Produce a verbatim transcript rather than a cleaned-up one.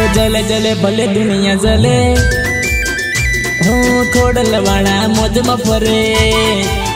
जले जले भले दुनिया जले हूँ खोड़ लवाड़ा मौज में फरे।